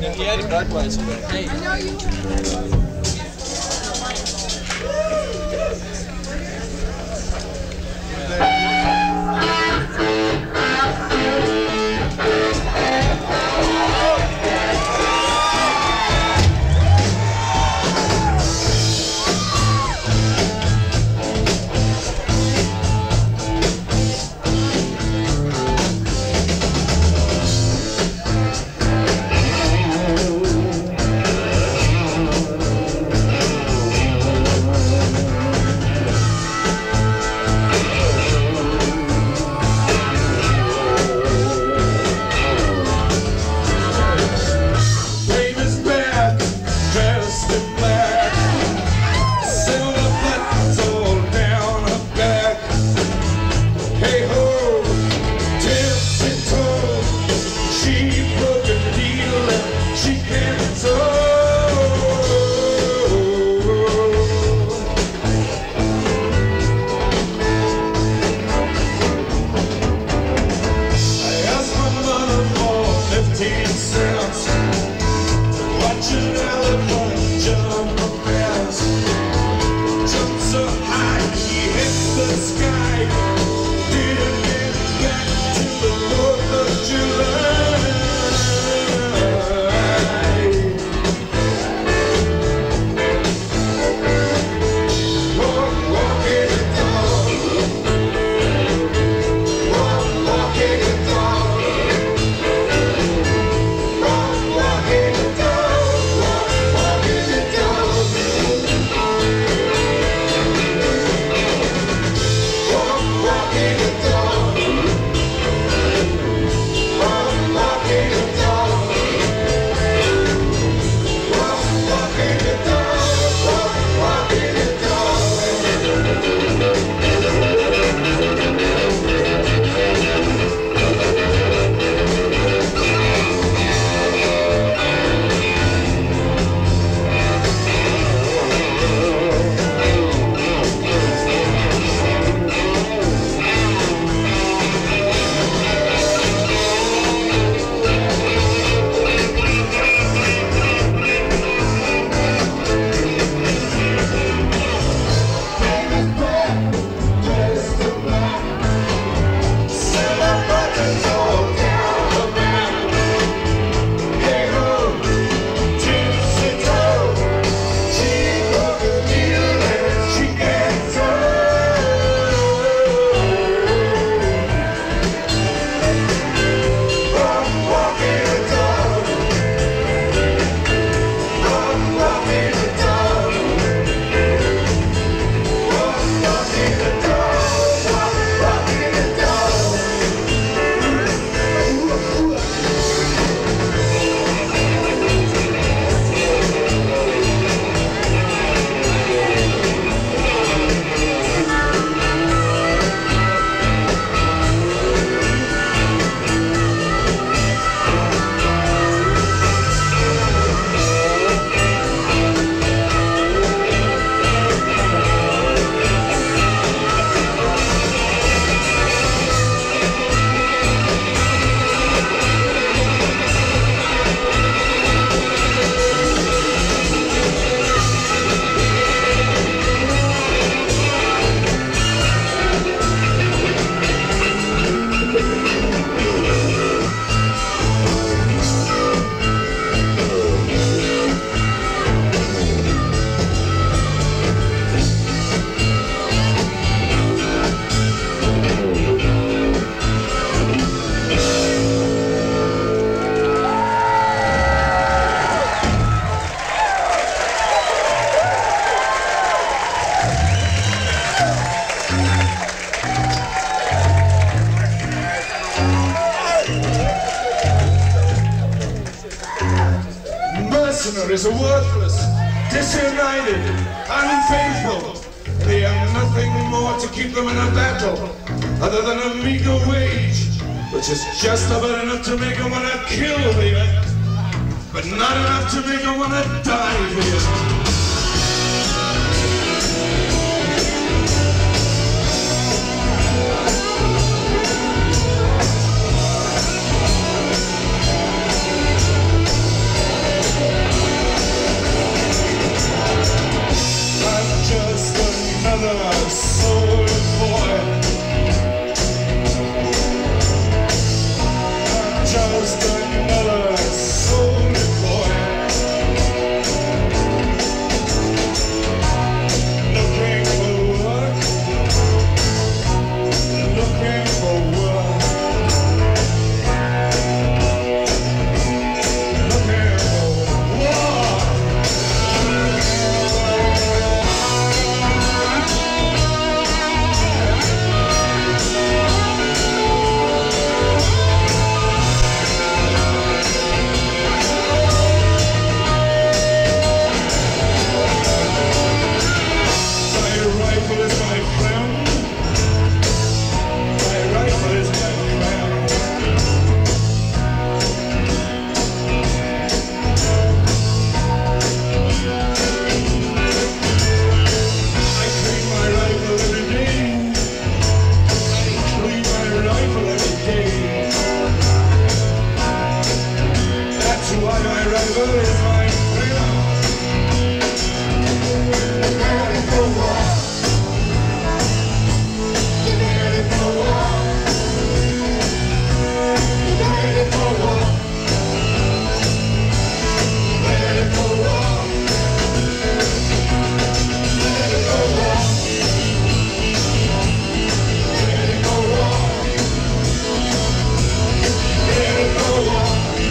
He had a Budweiser. Hey. I know you. Mercenaries are worthless, disunited, unfaithful. They have nothing more to keep them in a battle other than a meager wage, which is just about enough to make them want to kill me, but not enough to make them want to die here. my rival is my friend. Ready for war. Ready for war. Ready for war. Ready for war. Ready for war. Ready for war. Ready for war.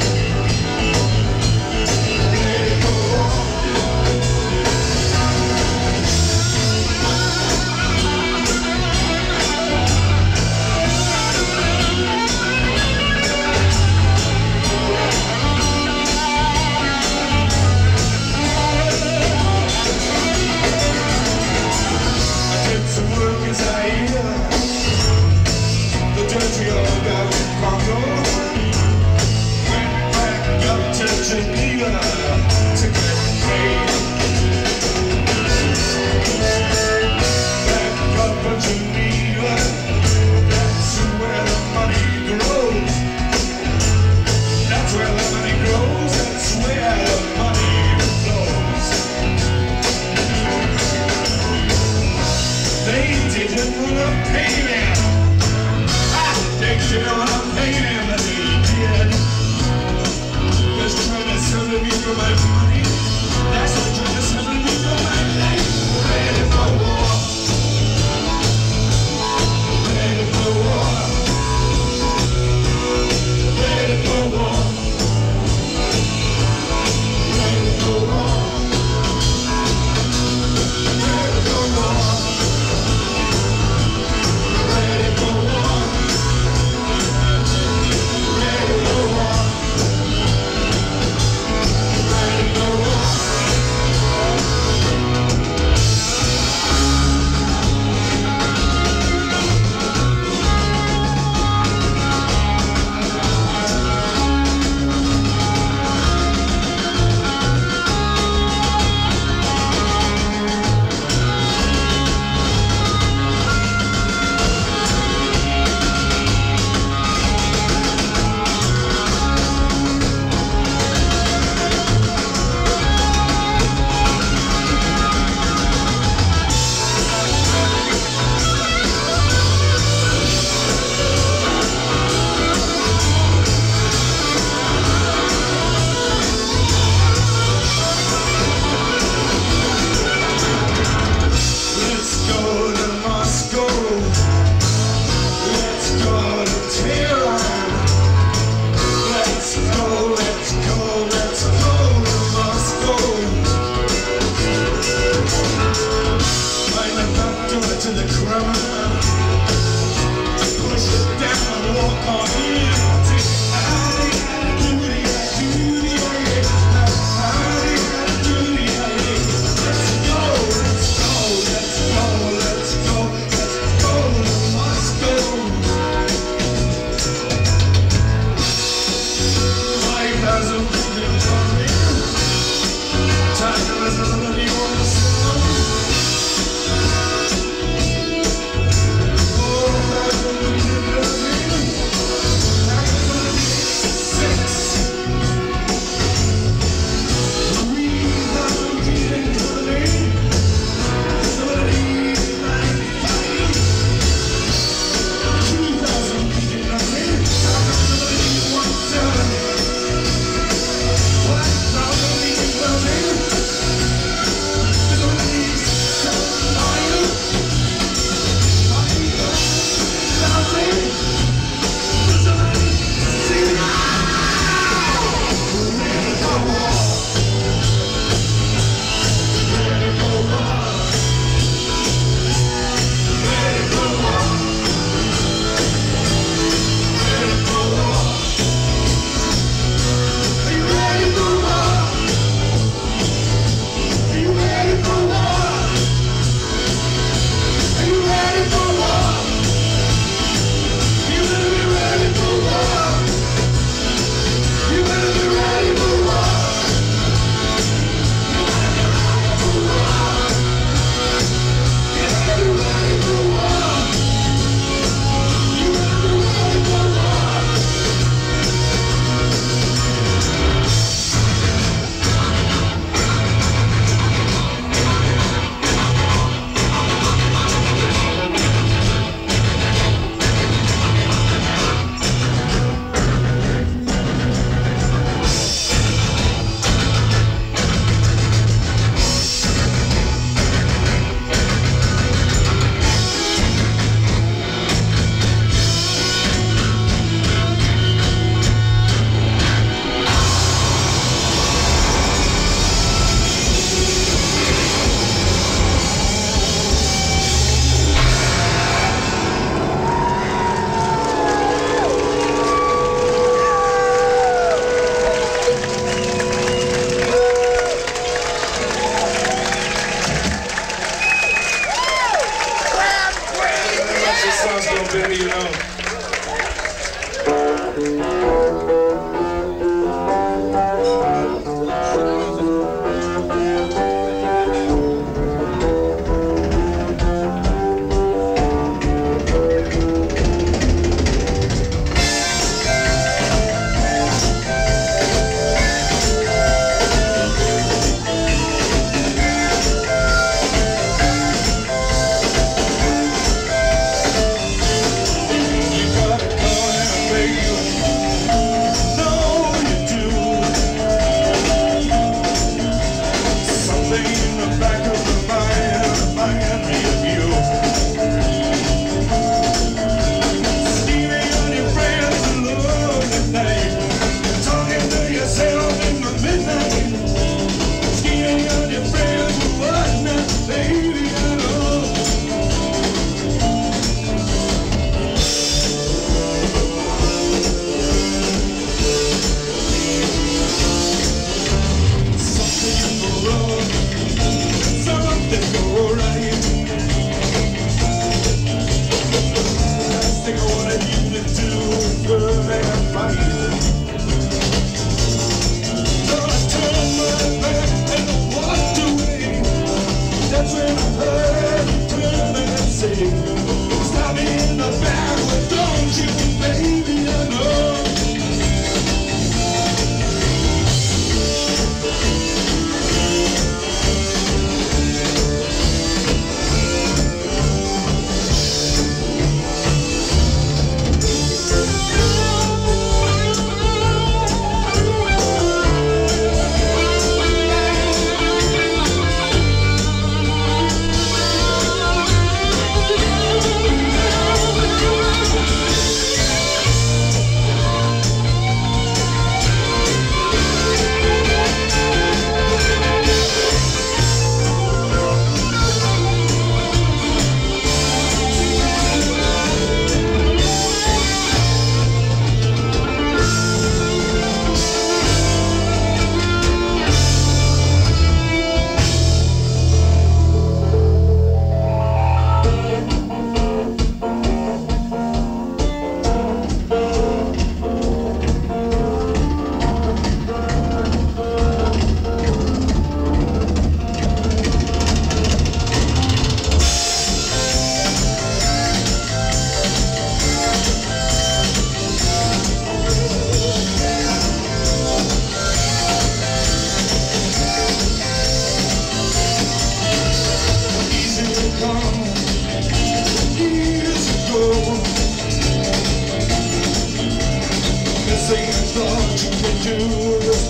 The dirty old guy from Congo went back up to Geneva to get paid. Back up in Geneva, that's where the money grows. That's where the money grows. That's where the money flows. They didn't want to pay me. They didn't want to pay me, but they did. Just trying to settle me for my money. That's what trying to settle me for my life. Ready for war. Ready for war. Ready for war. Ready for war. Ready for war. Ready for war. Ready for war.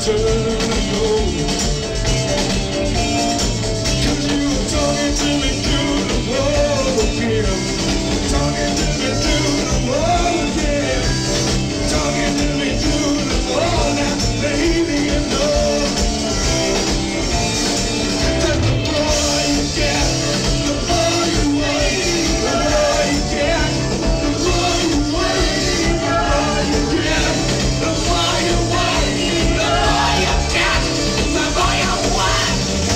just turn and go. 'Cause you were talking to me through the wall again. Talking to me through the wall again. Talking to me through the wall now, baby, you know that the more you get, the more you wait. The more you get, the more you wait. The more you get, the more you wait. The more you get, the more you wait.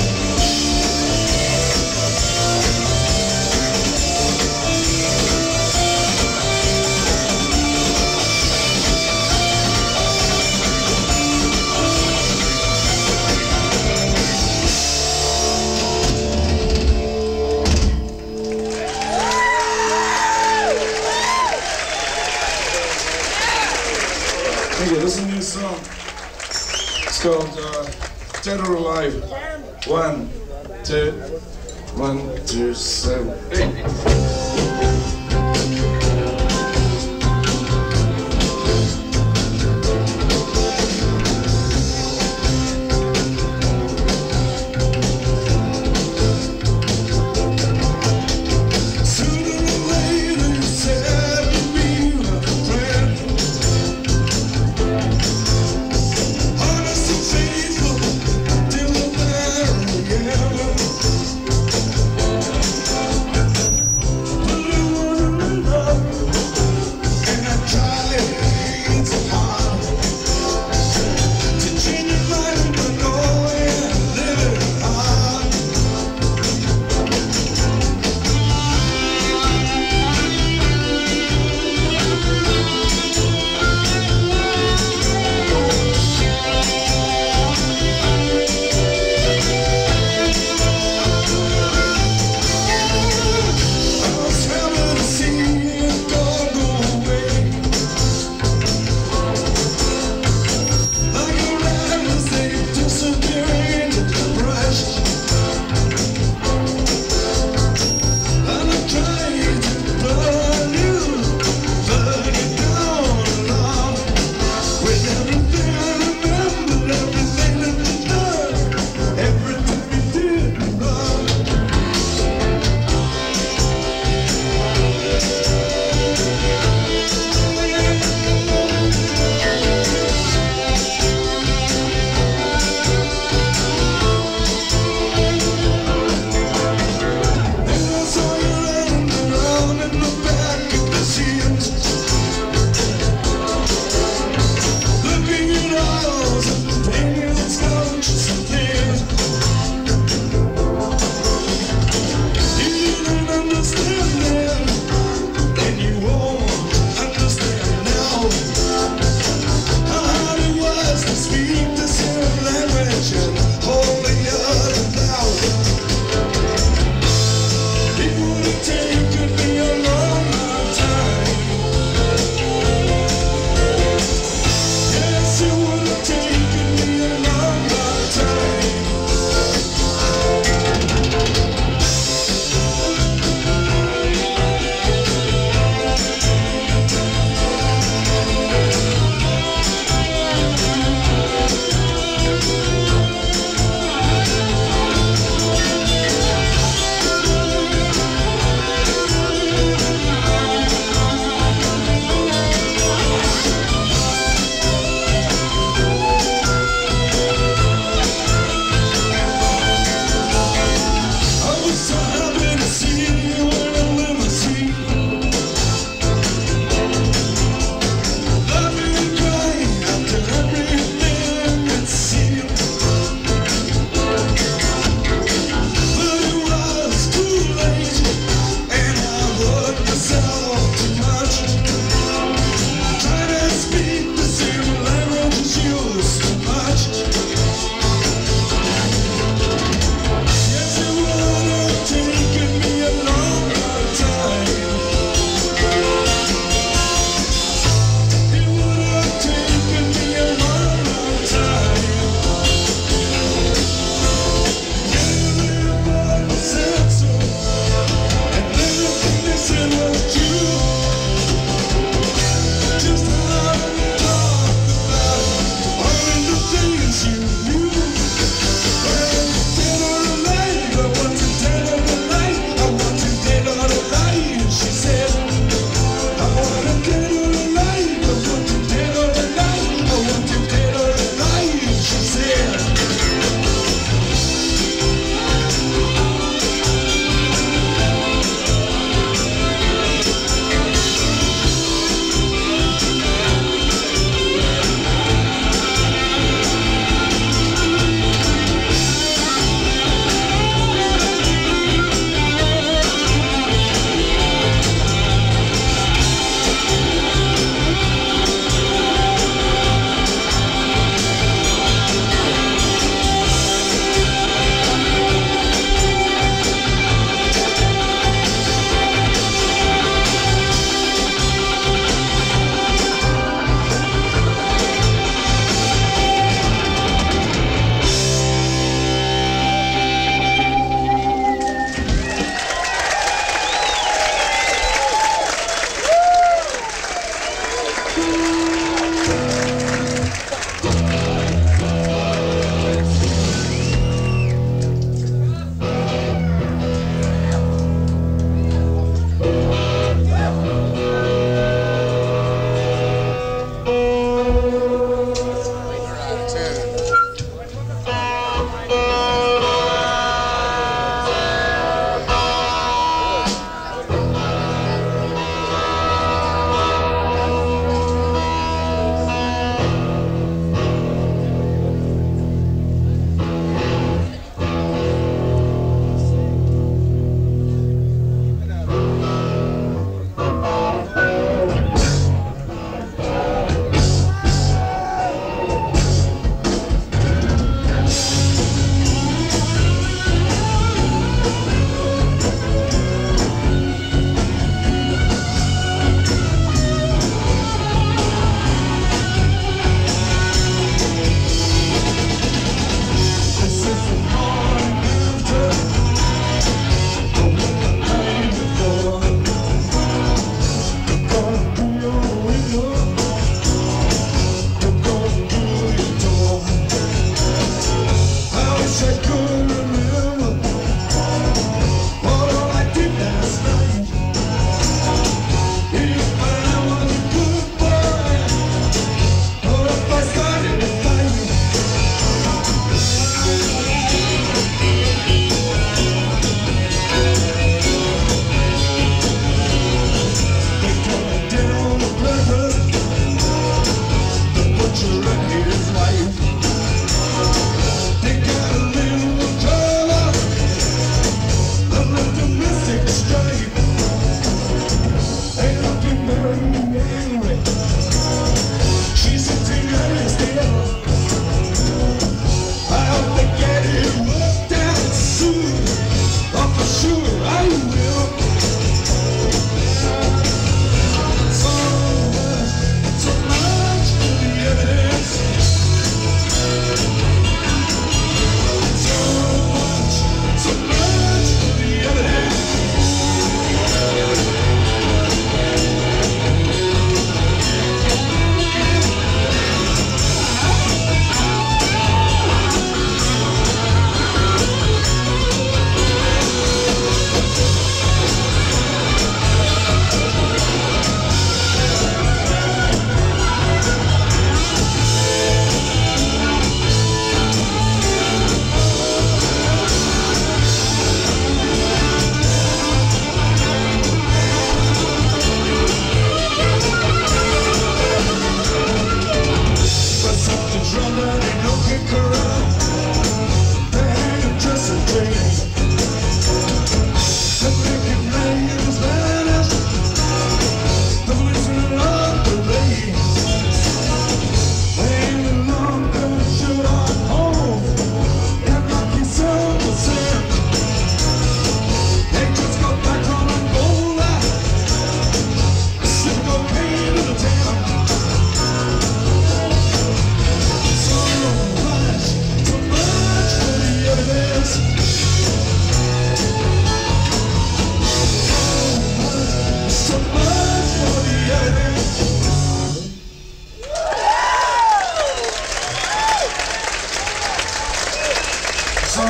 Thank you. This is a new song. It's called Dead or Alive. 1, 2, 1, 2, 7, 8.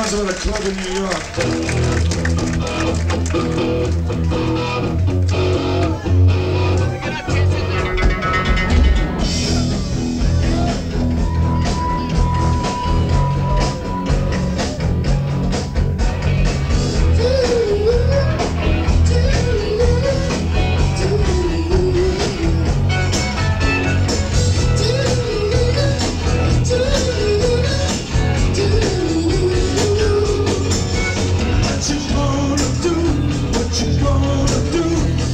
concert at a club in New York. What you gonna do?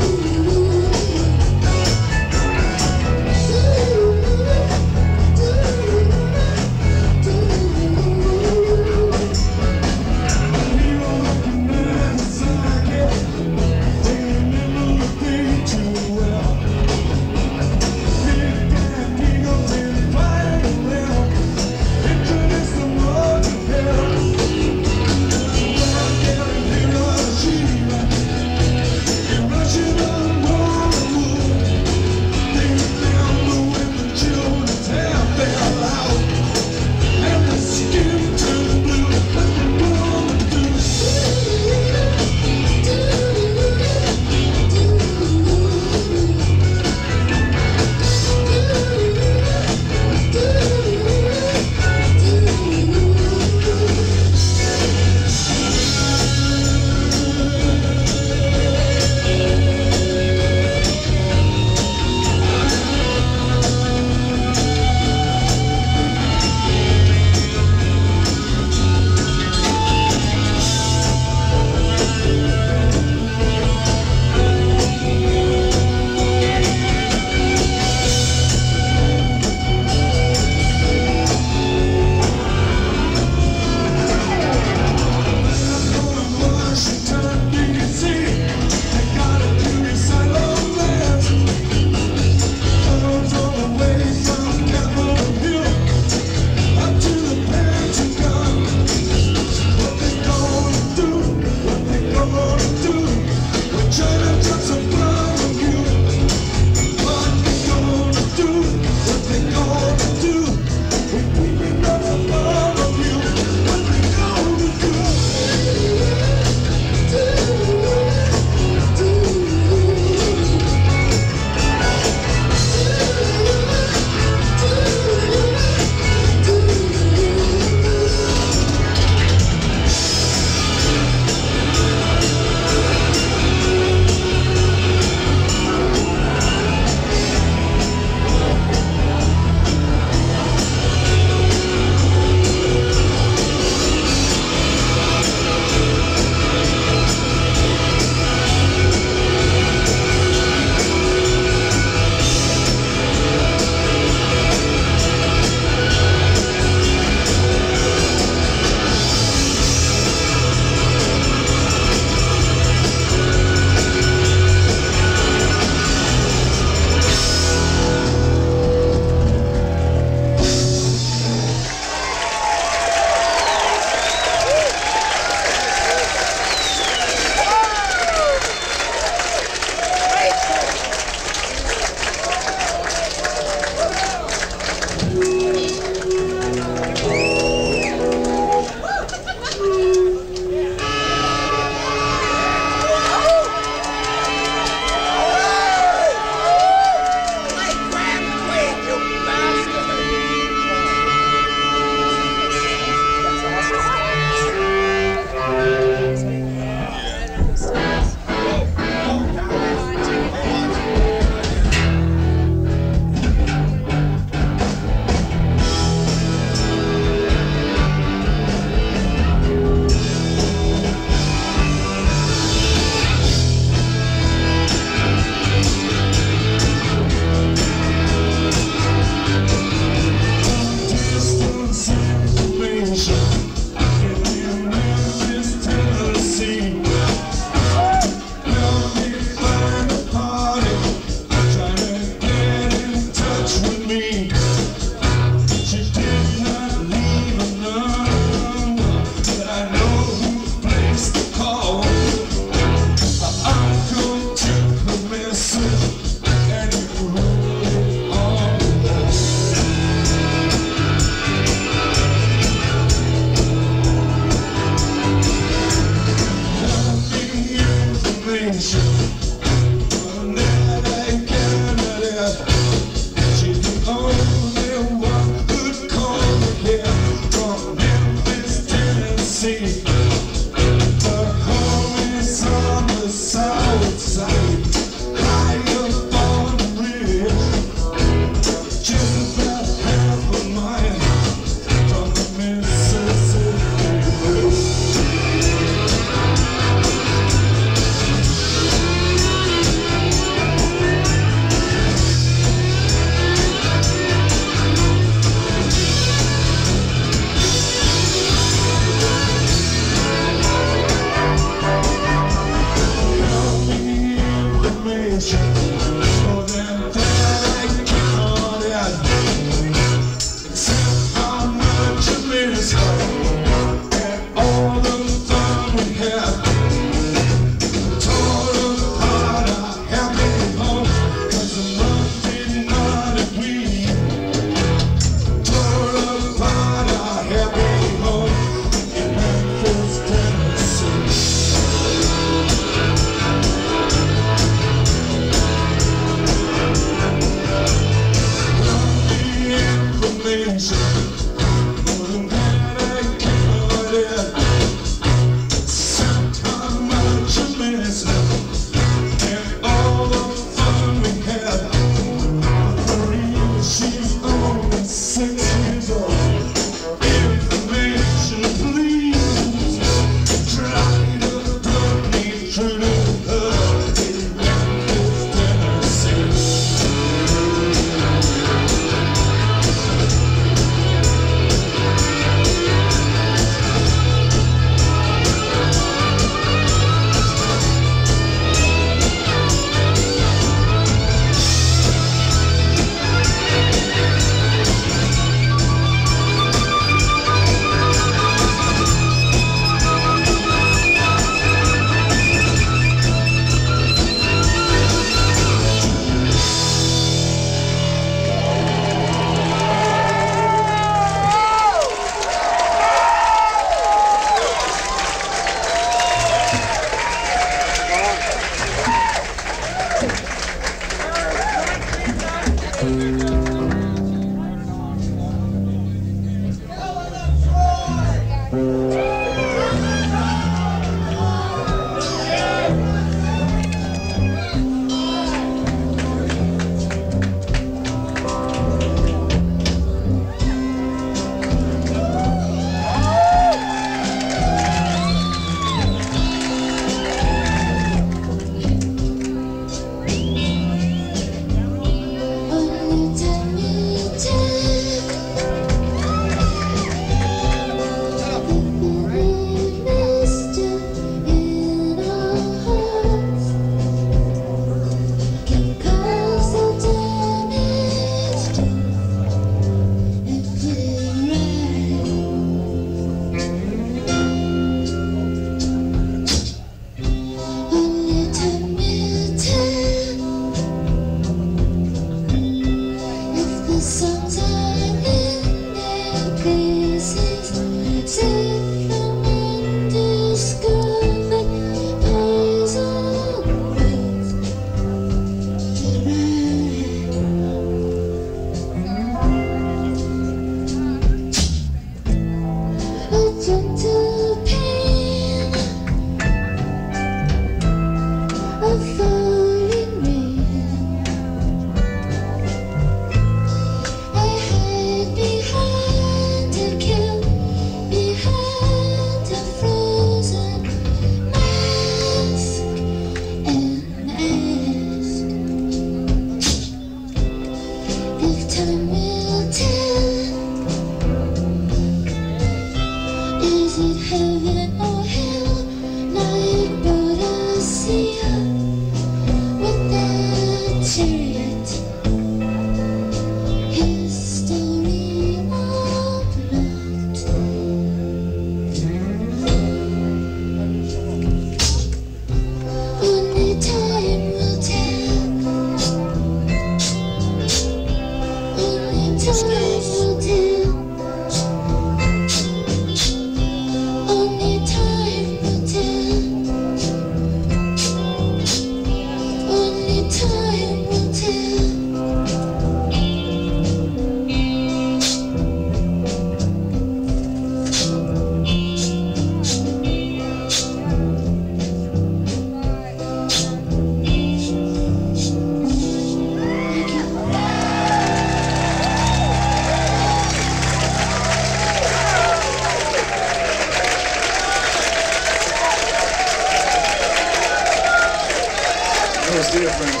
See you, friends.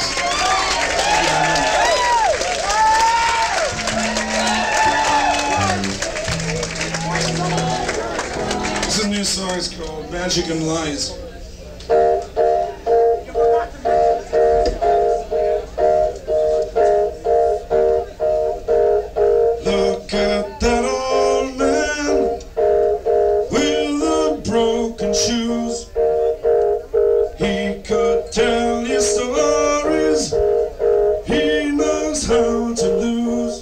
This is a new song. It's called Magic and Lies. Look at that old man with the broken shoes. He could tell you stories. He knows how to lose.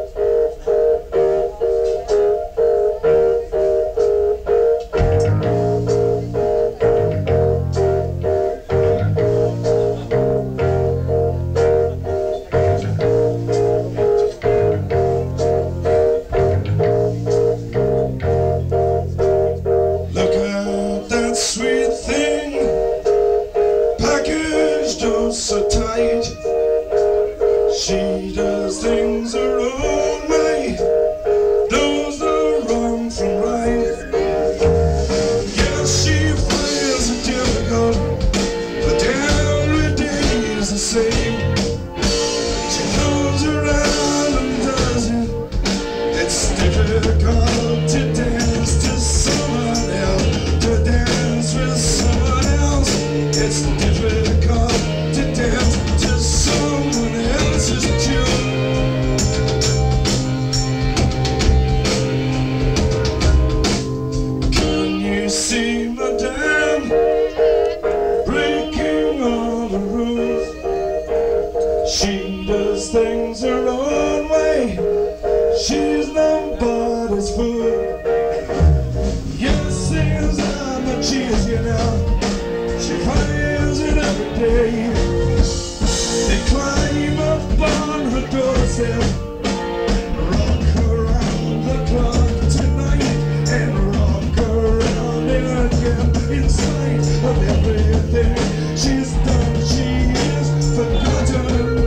Look at that sweet thing, packaged oh so tight. She does things her own way, knows the wrong from right. Yes, she finds it difficult, but every day is the same. She goes around and does it. It's difficult to dance to someone else, to dance with someone else. It's difficult to dance to someone else's tune. Can you see Madame breaking all the rules? She does things her own way. She's nobody's fool. Yes, things are not cheese, you know. She finds it every day. They climb up on her doorstep, rock around the clock tonight, and rock around it again. In spite of everything she's done, she is forgotten.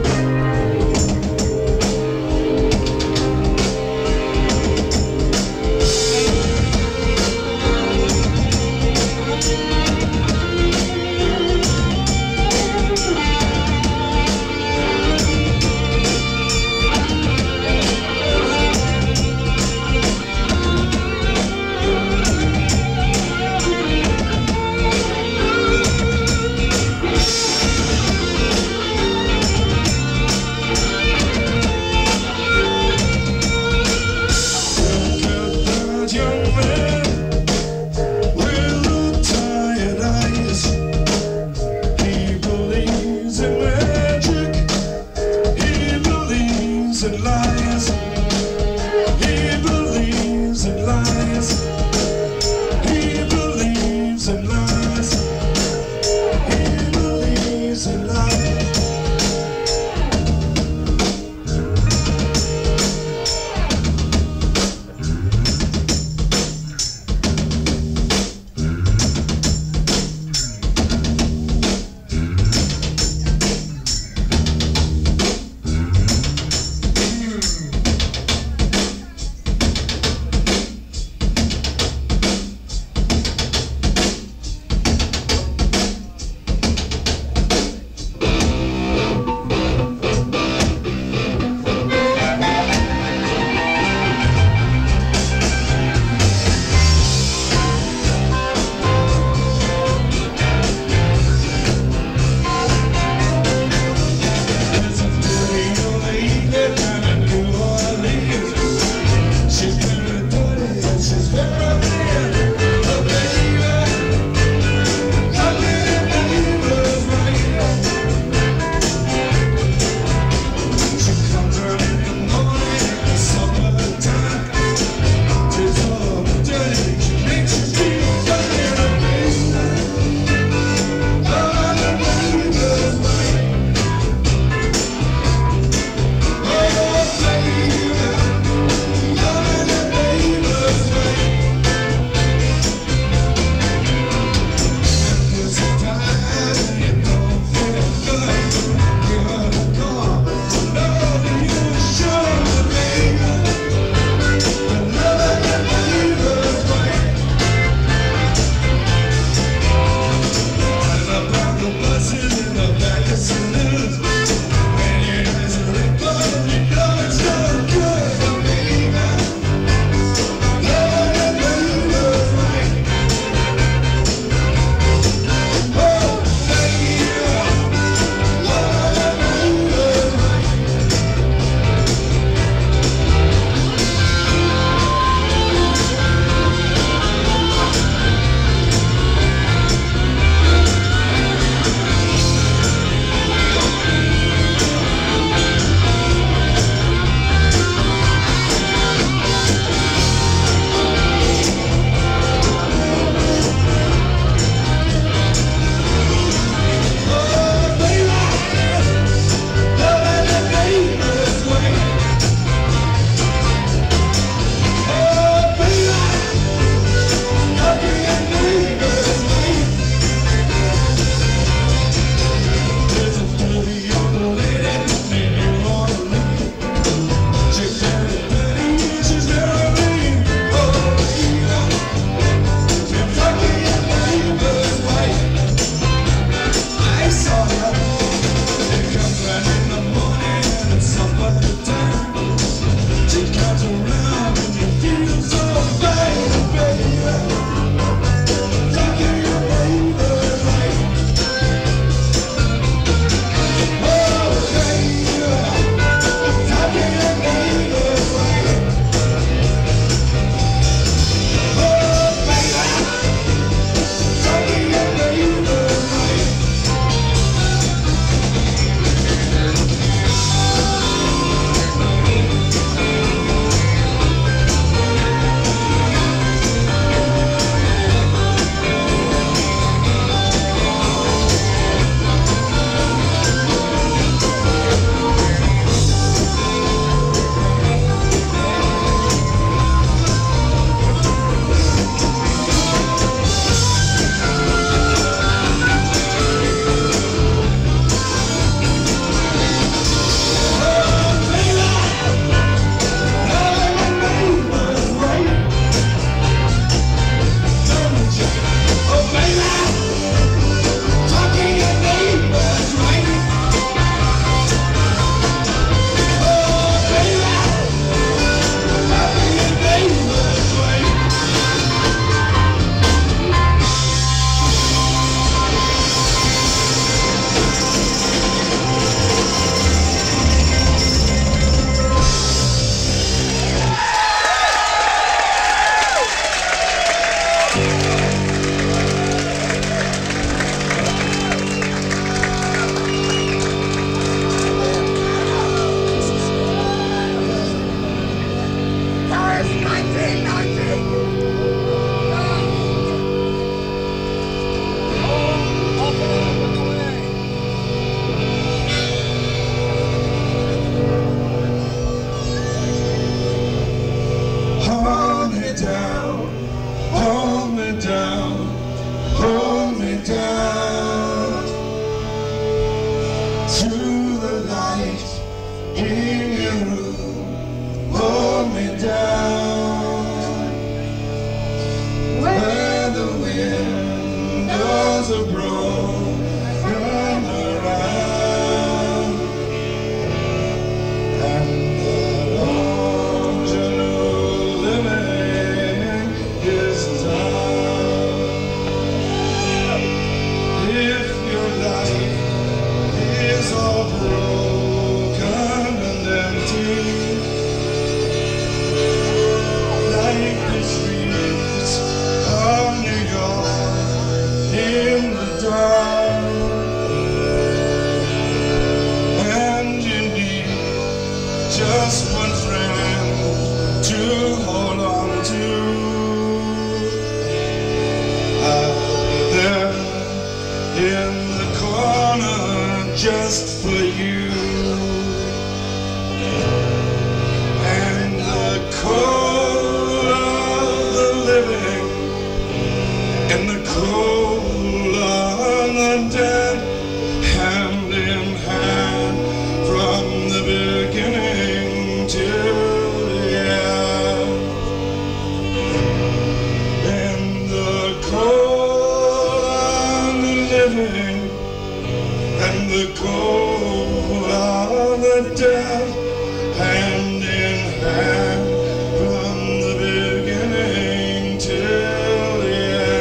just for you. And the cold of the living and the cold of the dead, hand in hand from the beginning to the end. And the cold of the living and the cold of the dead, hand in hand from the beginning till the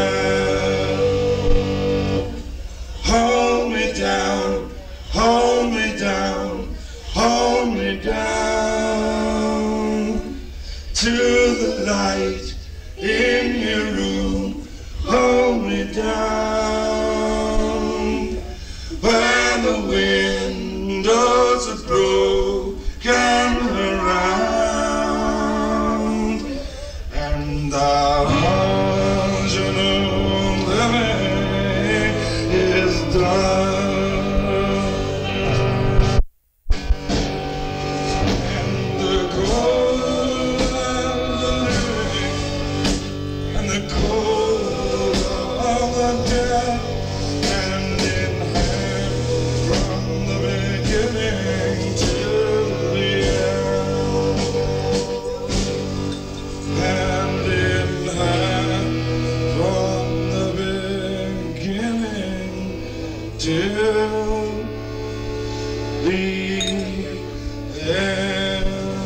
end. Hold me down, hold me down, hold me down to the light in your room. Hold me down where the windows are broken around and the original living is done. And the cold of the living and the cold of the dead, hand in hand from the beginning till the end. Hand in hand from the beginning till the end.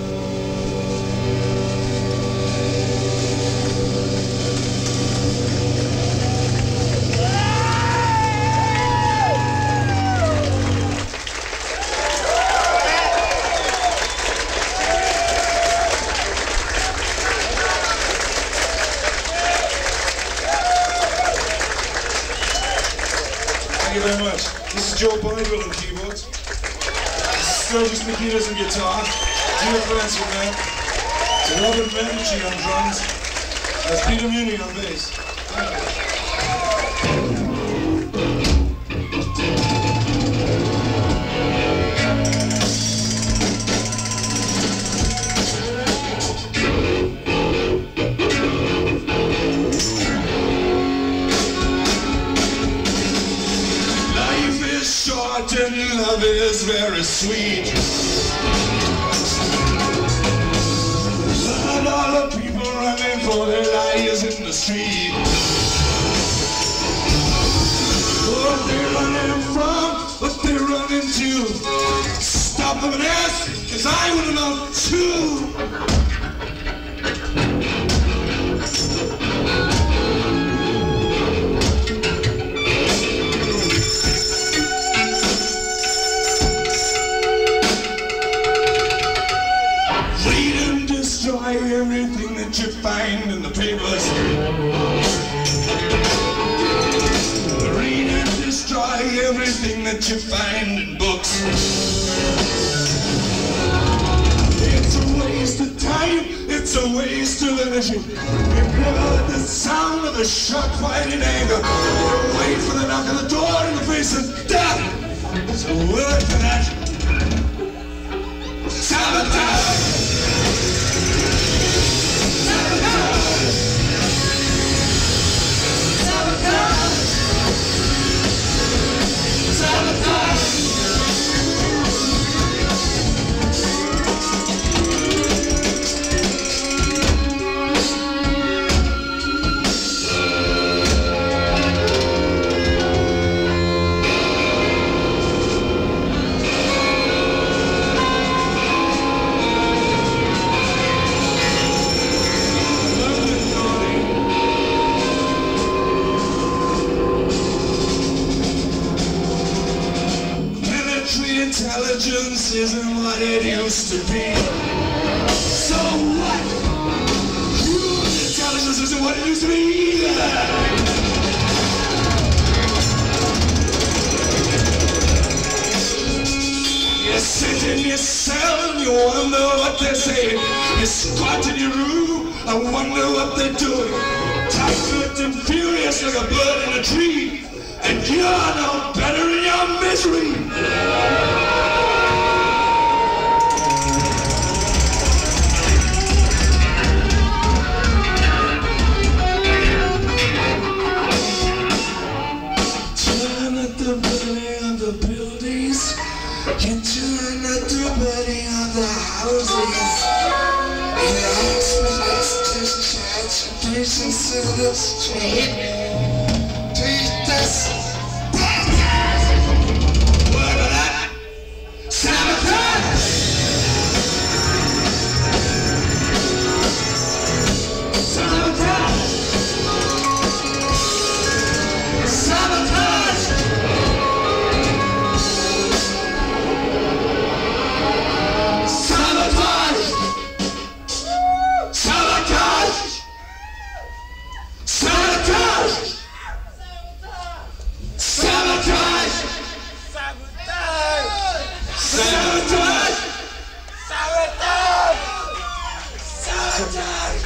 Thank you very much. This is Joe Bidwell on keyboards. This is Sturgis McGuinness on guitar. Gio Francis on that. To Robert Medici on drums. That's Peter Muni on bass. Short and love is very sweet. And all the people running for their lives in the street. What they're running from, what they're running to. Stop them and ask, 'cause I wanna know too. Everything that you find in the papers. Read and destroy everything that you find in books. It's a waste of time, it's a waste of energy. You've never heard the sound of a shot fired in anger. You wait for the knock on the door in the face of death. There's a word for that. Sabotage! Intelligence isn't what it used to be. So what? Human intelligence isn't what it used to be either. You sit in your cell and you wonder what they're saying. You squat in your room and wonder what they're doing. Tight-lipped and furious like a bird in a tree. and you're no better in your misery. Turn at the building of the buildings, you turn at the building of the houses. Patience in the street. Take this. What about that? Sabotage! Sabotage! Sabotage! Sabotage! Sabotage! Sabotage! Sabotage! Sabotage! Sabotage!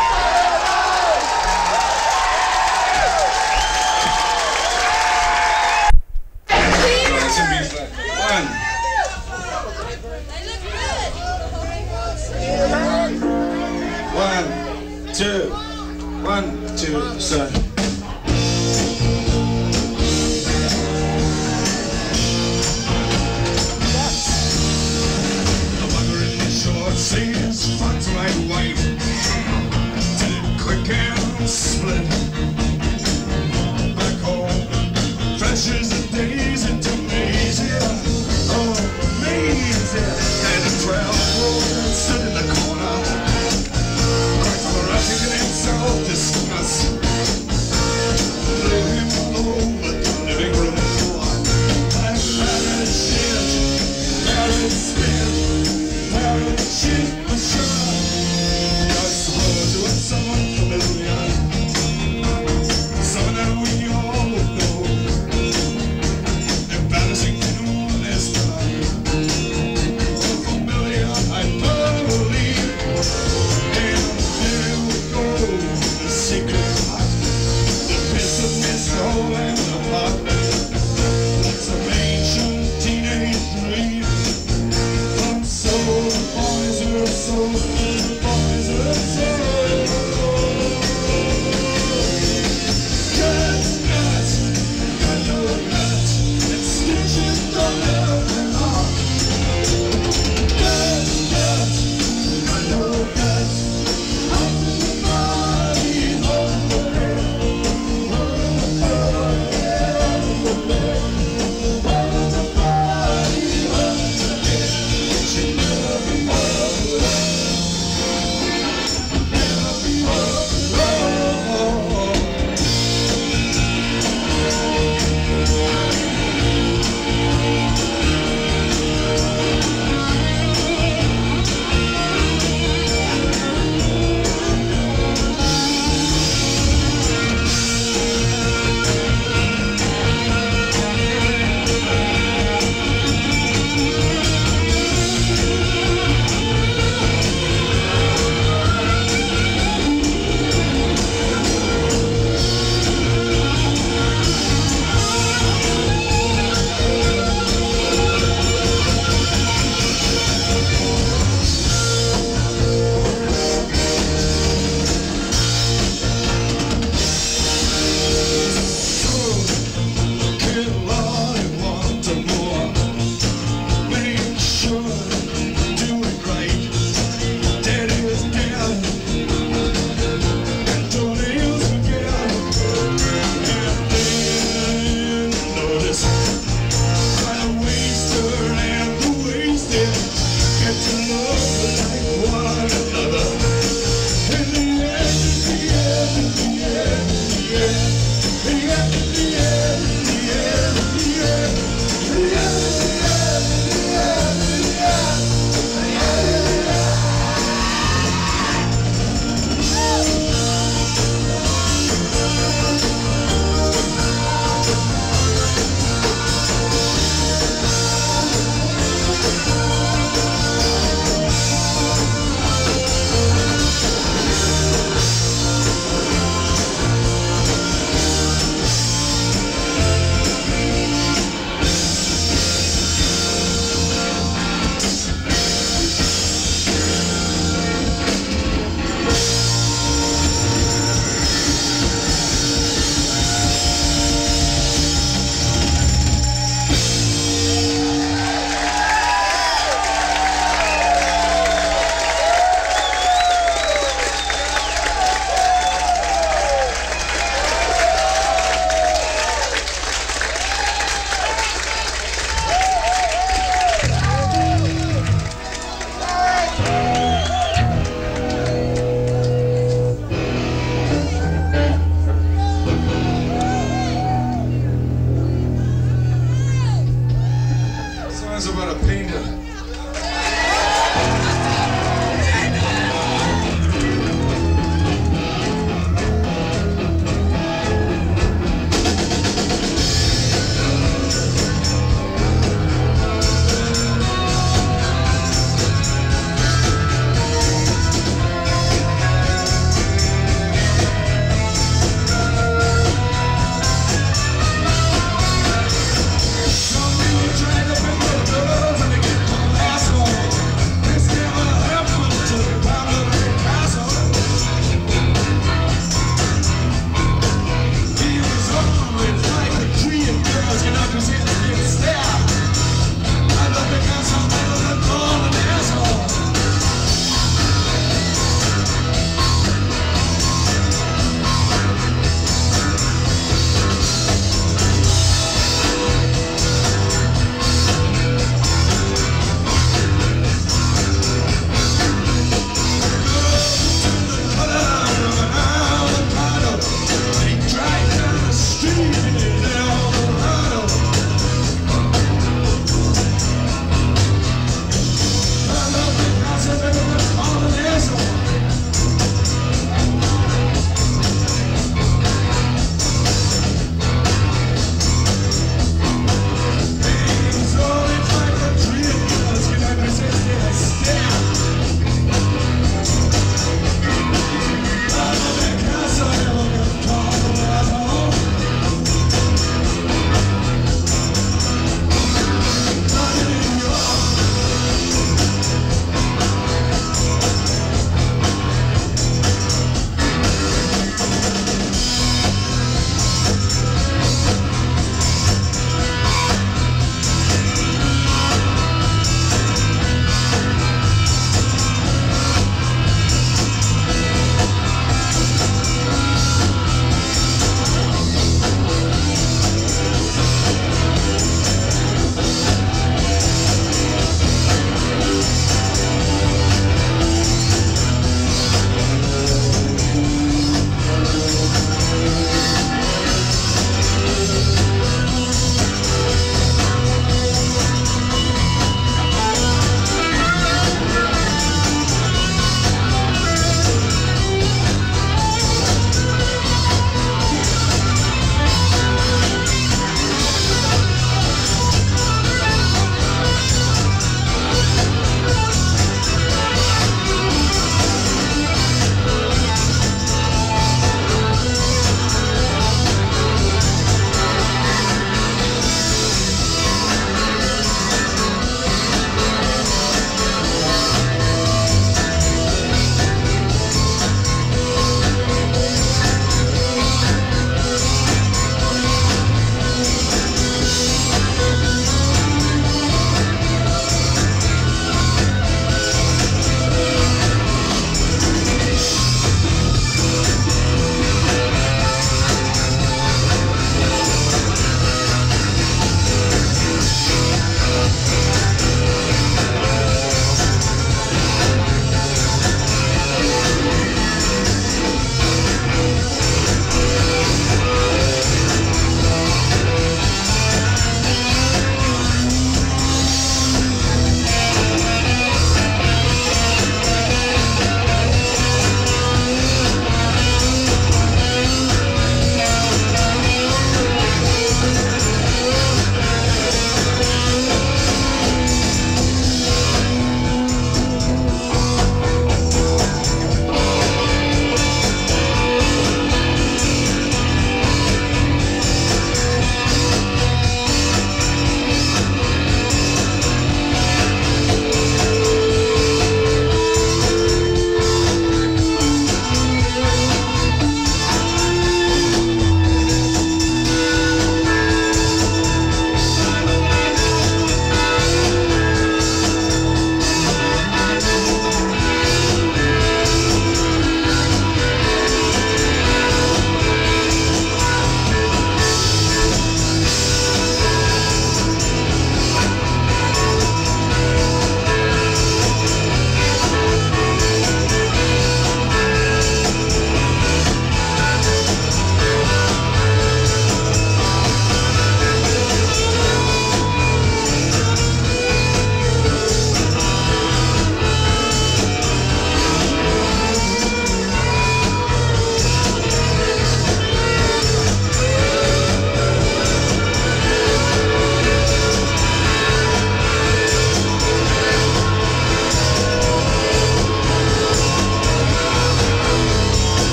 One, two, sorry. The mother in the short sleeves, fucked my wife. Did it quick and split. Back home, fresh as the days into maze, yeah. Oh, maze, yeah. And a 12-year-old stood in the corner. Self-disgust. Leave him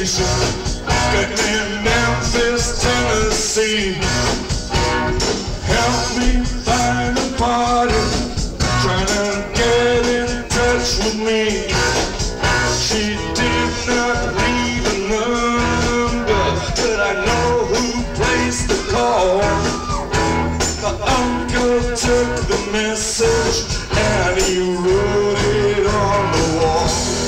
information. Got me in Memphis, Tennessee. Help me find a party, trying to get in touch with me. She did not leave a number, but I know who placed the call. My uncle took the message and he wrote it on the wall.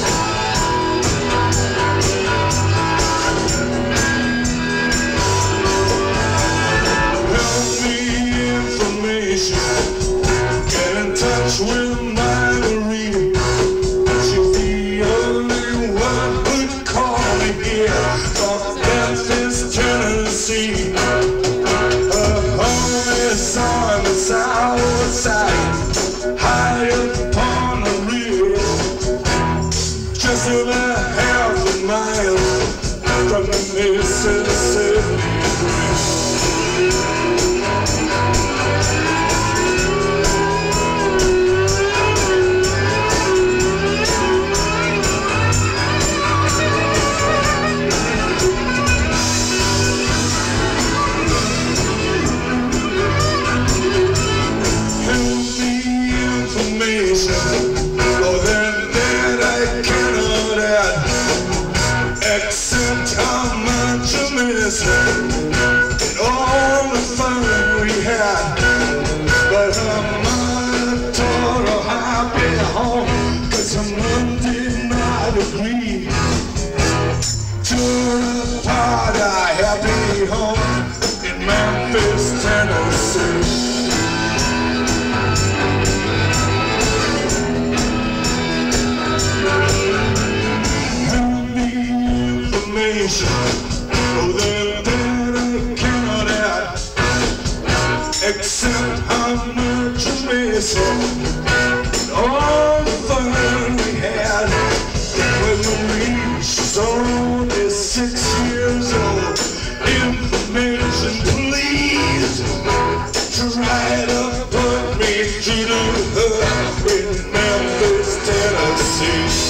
Help me information, get in touch with my Marie. She's the only one who'd call me here from Memphis, Tennessee. Her home is on the south side, high up on the ridge, just about half a mile from the Mississippi Bridge. More than that I cannot add, except how much I miss and all the fun we had. But her mother taught her happy home, 'cause her mom did not agree to a part a happy home in Memphis, Tennessee. More than that I cannot add, except how much I miss and all the fun we had. When Marie, she's only 6 years old. Information, please, try to put me through to her in Memphis, Tennessee.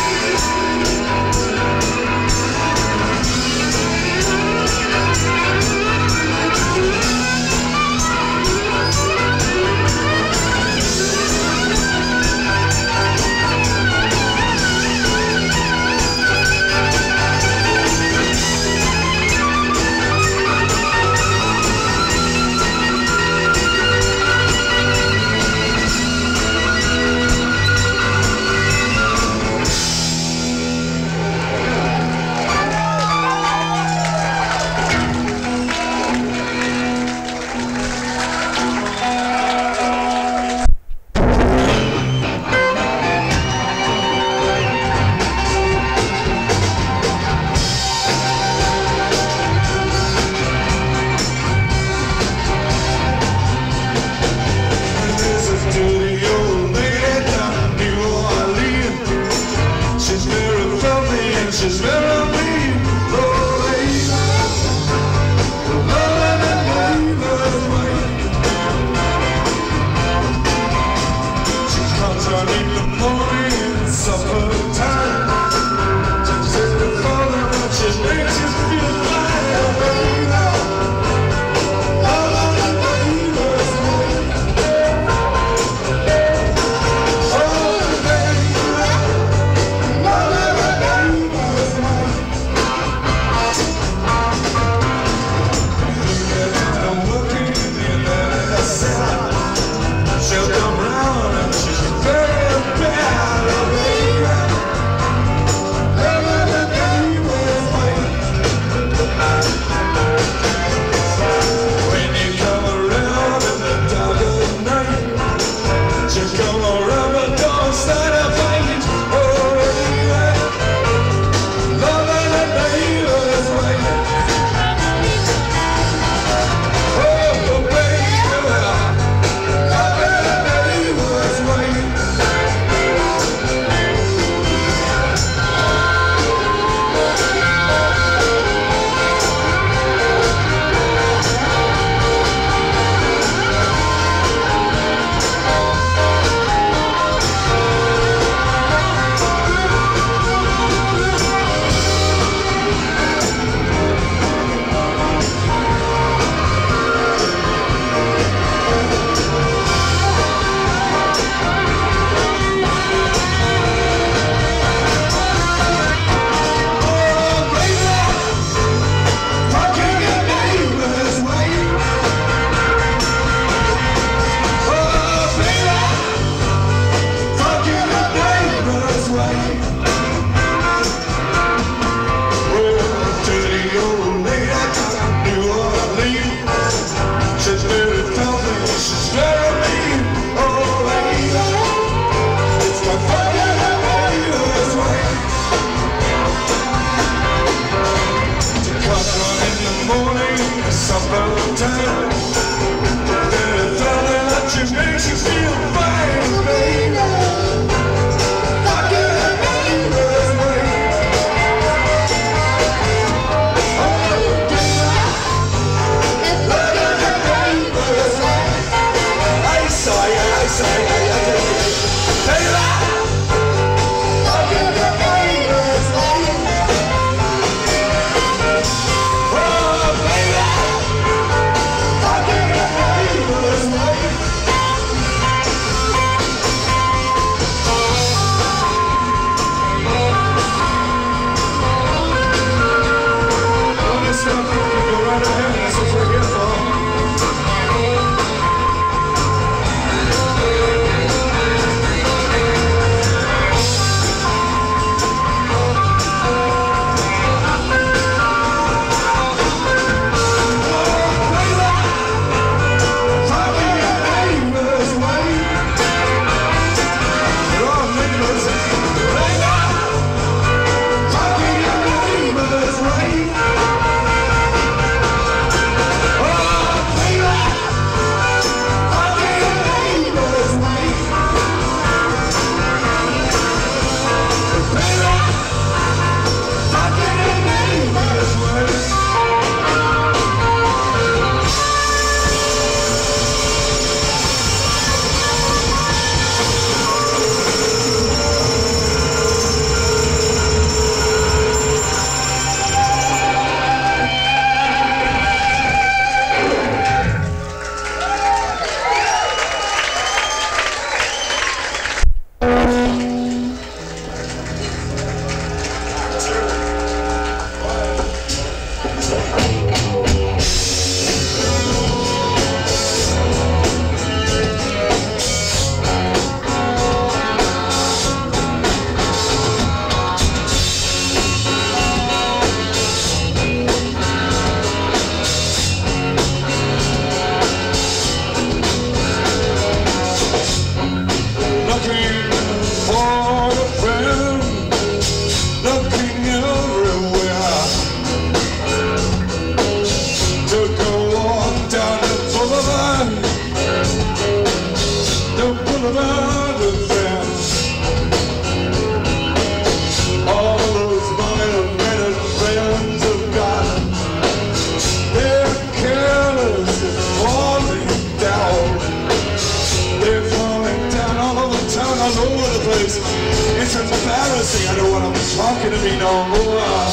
She's very mean, oh lady, loving and leaving way. She comes on in the morning, supper time. She says the falling when she makes you feel like a baby. Loving and leaving way. Oh baby, loving and leaving. She'll come round and she's very bad, oh baby. full of understands. All those monumental friends of God, they're careless and falling down. They're falling down all over town, all over the place. It's embarrassing. I don't want them talking to me no more.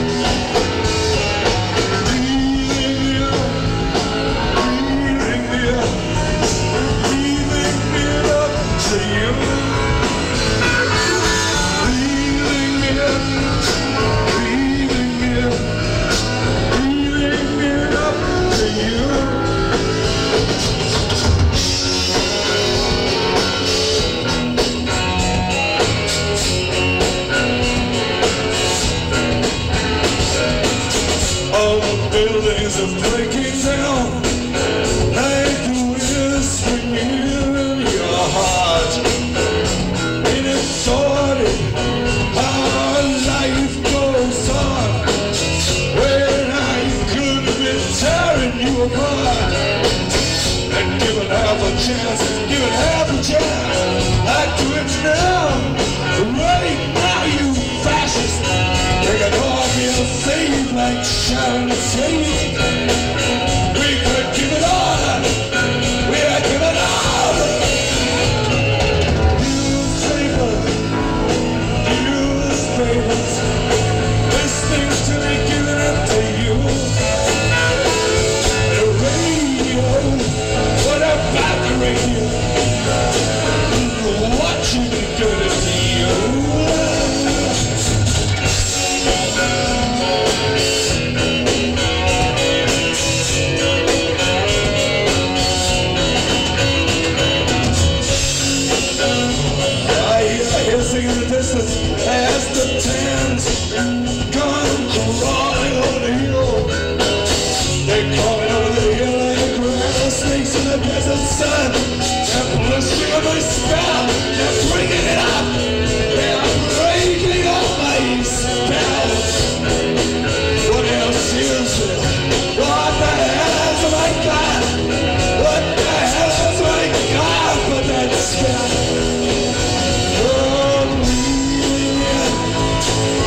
All the buildings are breaking down like the whispering in your heart. Ain't it sordid how life goes on, when I could have been tearing you apart and given half a chance, given half a chance. I'd do it now, right now, you fascist. Take a dog here, save like Sharon Tate. We could give it all. We could give it all. Newspapers, listening to me, giving it to you. The radio, what about the radio? Watching it good to you. In the distance as the tans come crawling over the hill. They're crawling over the hill like rattlesnakes in the desert sun. They're pushing on my spell. They're bringing it up. They're breaking up my spell. What else is there? What the hell else have I got? What the hell else have I got but that spell?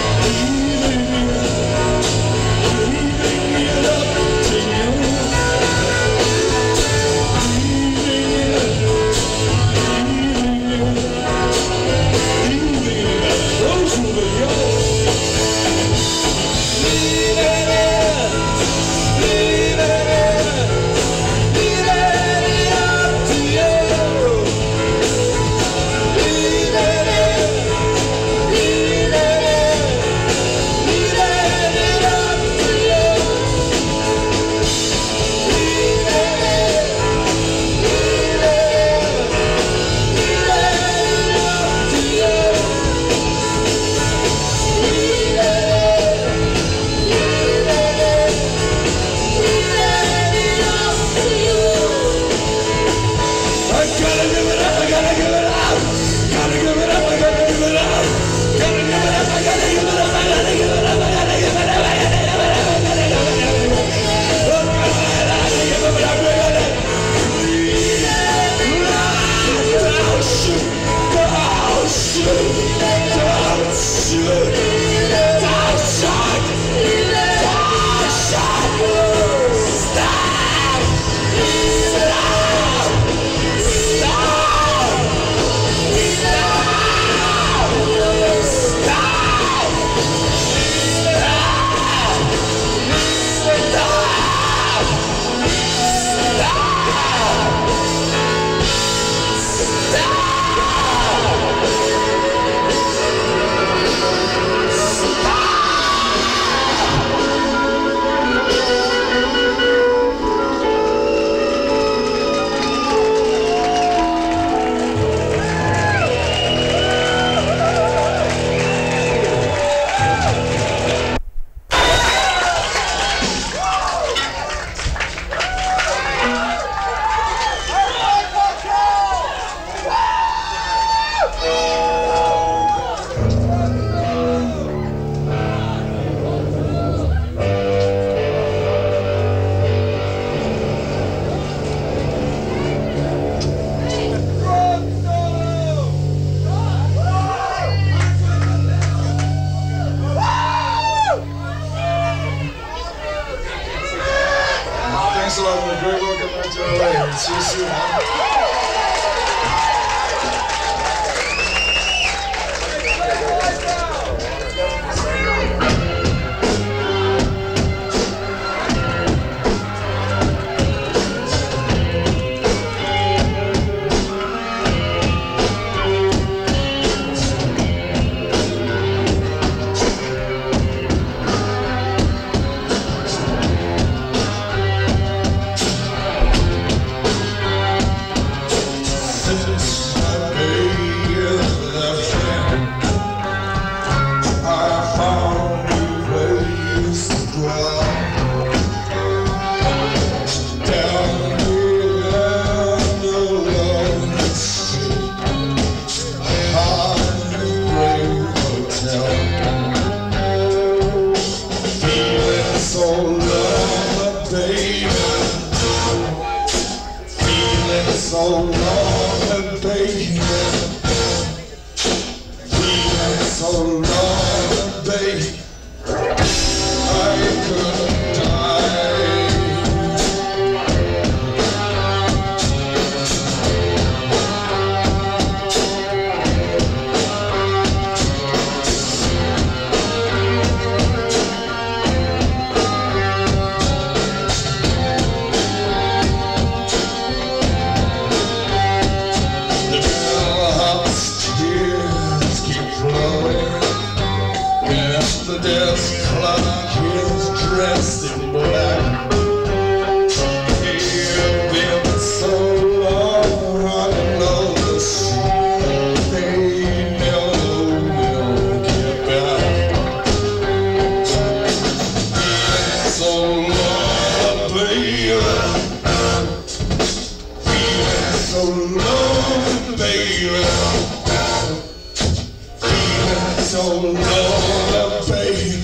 feeling so low, baby.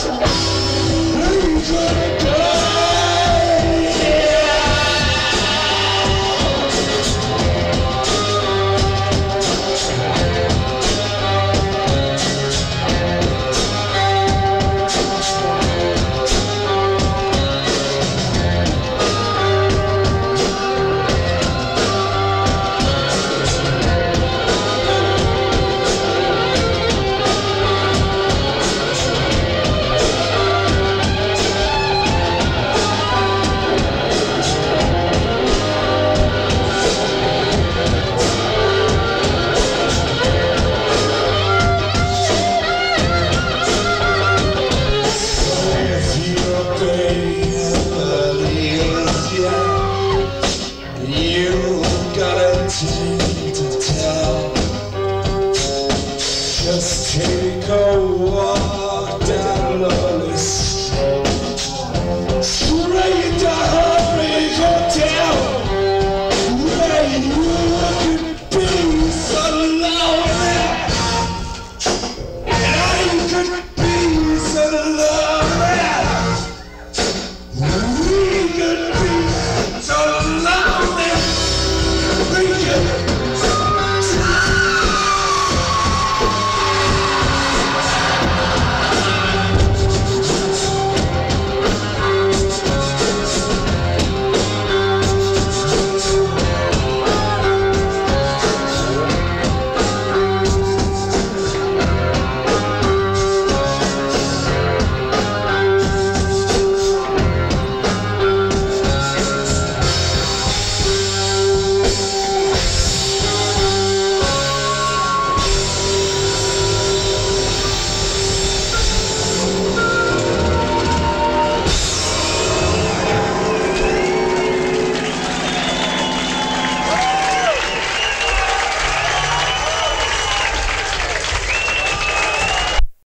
I'm gonna die. To tell, just take a walk.